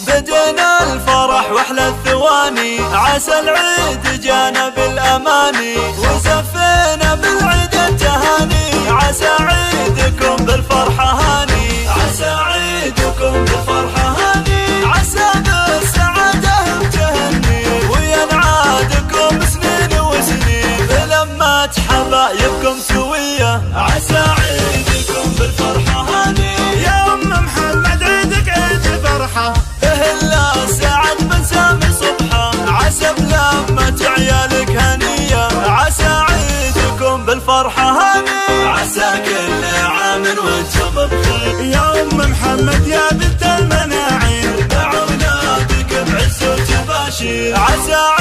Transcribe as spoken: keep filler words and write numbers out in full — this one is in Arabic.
بدينا الفرح واحلى الثواني، عسى العيد جانا بالاماني، وزفينا بالعيد التهاني، عسى عيدكم بالفرحة هاني، عسى عيدكم بالفرحة هاني، عسى بالسعادة تهني، وينعادكم سنين وسنين بلمة حبايبكم سوية، عسى عيدكم بالفرحة هاني. يا أم محمد عيدك عيد فرحة، اهلا سعد بن سامي صبحة، عسى بلمة عيالك هنية، عسى عيدكم بالفرحة هاني، عسى كل عام وانتم بخير. يا أم محمد يا بنت المناعين، مع اولادك بعز وتباشير، عسى